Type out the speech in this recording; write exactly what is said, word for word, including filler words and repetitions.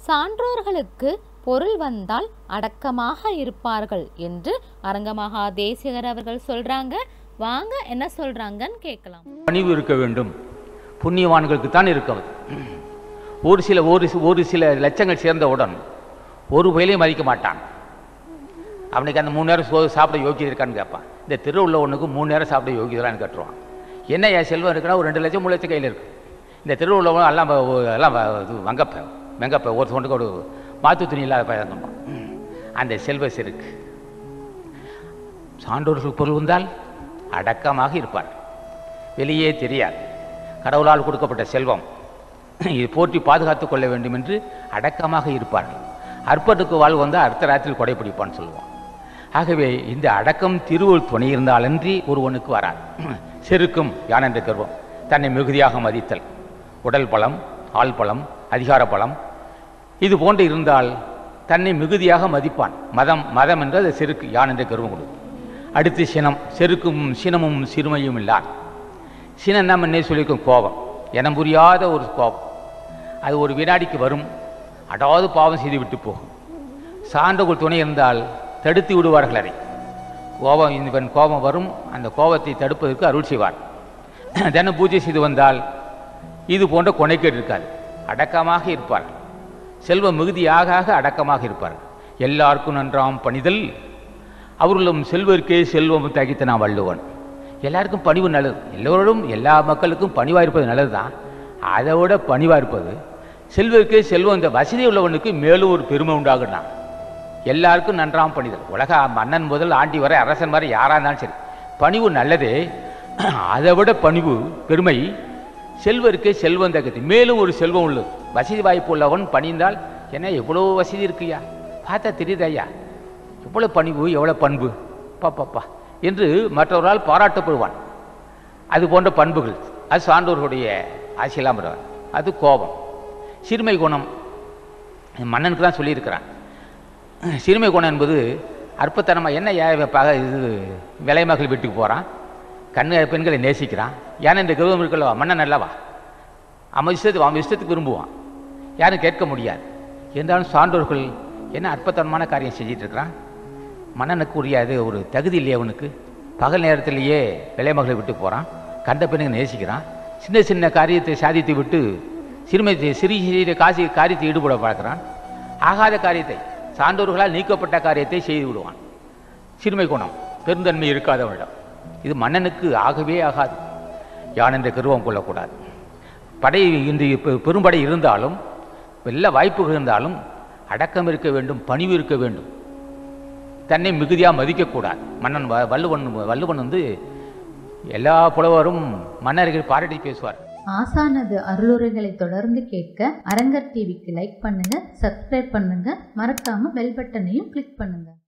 சான்றோர்களுக்கு பொருள் வந்தால் அடக்கமாக இருப்பார்கள் என்று அரங்க மகா தேசிகர் அவர்கள் சொல்றாங்க. வாங்க என்ன சொல்றாங்கன்னு கேட்கலாம். பணிவு இருக்க வேண்டும், புண்ணியவான்களுக்கு தான் இருக்க. ஒரு சில ஒரு ஒரு சில லட்சங்கள் சேர்ந்தவுடன் ஒரு வயலையும் மதிக்க மாட்டான். அவனுக்கு அந்த மூணு நேரம் சோ சாப்பிட யோகியது இருக்கான்னு கேட்பான். இந்த தெரு உள்ள ஒன்றுக்கு மூணு நேரம் சாப்பிட யோகியதான்னு கட்டுருவான். என்ன என் செல்வம் இருக்குன்னா ஒரு ரெண்டு லட்சம் மூணு லட்சம் கையில் இருக்குது. இந்த தெரு உள்ளவங்க எல்லாம் எல்லாம் இது வங்கப்ப வெங்கப்ப ஒரு தொண்டுக்கு ஒரு மாற்று துணி இல்லாத பயன்படுவான். அந்த செல்வ செருக்கு. சான்றோர்களுக்கு பொருள் வந்தால் அடக்கமாக இருப்பார், வெளியே தெரியாது. கடவுளால் கொடுக்கப்பட்ட செல்வம் இது போற்றி பாதுகாத்து கொள்ள வேண்டும் என்று அடக்கமாக இருப்பார்கள். அற்பனுக்கு வாழ்வு வந்தால் அடுத்த ராத்திரி கொடை பிடிப்பான்னு சொல்லுவோம். ஆகவே இந்த அடக்கம் திருவள்ளுவர் துணை இருந்தாலன்றி ஒருவனுக்கு வராது. செருக்கும் யான் என்ற கர்வம், தன்னை மிகுதியாக மதித்தல், உடல் பலம், ஆள் பலம், அதிகார பலம் இது போன்று இருந்தால் தன்னை மிகுதியாக மதிப்பான். மதம் மதம் என்று அது செருக்கு, யான் என்ற கர்வம் கொடுக்கும். அடுத்து சினம், செருக்கும் சினமும் சிறுமையும் இல்லார். சினம் நம்ம என்ன சொல்லியிருக்கோம், கோபம், இனம் புரியாத ஒரு கோபம். அது ஒரு வினாடிக்கு வரும், அடாவது பாவம் செய்து விட்டு போகும். சான்றோர்கள் துணை இருந்தால் தடுத்து விடுவார்கள். அதை கோபம் இவன் கோபம் வரும், அந்த கோபத்தை தடுப்பதற்கு அருள் செய்வார். தினம் பூஜை செய்து வந்தால் இது போன்ற கொனைக்கேடு இருக்காது, அடக்கமாக இருப்பார்கள். செல்வம் மிகுதியாக அடக்கமாக இருப்பார்கள். எல்லாருக்கும் நன்றாம் பணிதல் அவர்களும் செல்வருக்கே செல்வம் தகித்த நான் வள்ளுவன். எல்லாருக்கும் பணிவு நல்லது, எல்லோரும் எல்லா மக்களுக்கும் பணிவாக இருப்பது நல்லது தான். அதை விட பணிவாக இருப்பது செல்வருக்கே செல்வம். இந்த வசதி உள்ளவனுக்கு மேலும் ஒரு பெருமை உண்டாகுனா எல்லாருக்கும் நன்றாம் பணிதல். உலக மன்னன் முதல் ஆண்டி வரை அரசன் வரை யாராக இருந்தாலும் சரி பணிவு நல்லதே. அதை விட பணிவு பெருமை செல்வருக்கே செல்வம் தகுதி, மேலும் ஒரு செல்வம் உள்ளது. வசதி வாய்ப்பு உள்ளவன் பணிந்தால் என்ன எவ்வளோ வசதி இருக்குயா, பார்த்தா தெரியுதையா, எவ்வளோ பணிவு எவ்வளோ பண்பு பாப்பாப்பா என்று மற்றவரால் பாராட்டப்படுவான். அது போன்ற பண்புகள் அது சான்றோர்களுடைய ஆசையெல்லாம் வருவார். அது கோபம். சிறுமை குணம் மன்னனுக்கு தான் சொல்லியிருக்கிறான். சிறுமை குணம் என்பது அற்பத்தனமாக என்ன இது விலைமகள் வீட்டுக்கு போகிறான், கண்ணு பெண்களை நேசிக்கிறான். ஏன்னா இந்த கௌரவம் இருக்கல்லவா, மன்னன் அல்லவா, அவன் இஷ்டத்துக்கு அவன் இஷ்டத்துக்கு விரும்புவான், யாரும் கேட்க முடியாது. இருந்தாலும் சான்றோர்கள் என்ன அற்பத்தனமான காரியம் செஞ்சிட்டு இருக்கிறான். மன்னனுக்கு உரியாது ஒரு தகுதி இல்லையே அவனுக்கு. பகல் நேரத்திலேயே விலைமகளை விட்டு போகிறான், கண்ட பெண்ணுங்க நேசிக்கிறான். சின்ன சின்ன காரியத்தை சாதித்து விட்டு சிறுமை சிறிய சிறிய காசி காரியத்தை ஈடுபட பார்க்கிறான். ஆகாத காரியத்தை, சான்றோர்களால் நீக்கப்பட்ட காரியத்தை செய்து விடுவான். சிறுமை குணம், பெருந்தன்மை இருக்காதவனிடம். இது மன்னனுக்கு ஆகவே ஆகாது. யான் என்ற கர்வம் கொள்ளக்கூடாது. படை இன்று பெரும்படை இருந்தாலும் எல்லா வாய்ப்புகள் இருந்தாலும் அடக்கம் இருக்க வேண்டும், பணிவு இருக்க வேண்டும். தன்னை மிகுதியாக மதிக்கக்கூடாது. மன்னன் வள்ளுவன் வள்ளுவன் வந்து எல்லா புலவரும் மன்னர்கள் பாராட்டி பேசுவார். ஆசானது அருளுரைகளை தொடர்ந்து கேட்க அரங்கர் டிவிக்கு லைக் பண்ணுங்க, சப்ஸ்கிரைப் பண்ணுங்க, மறக்காம பெல் பட்டனையும் கிளிக் பண்ணுங்க.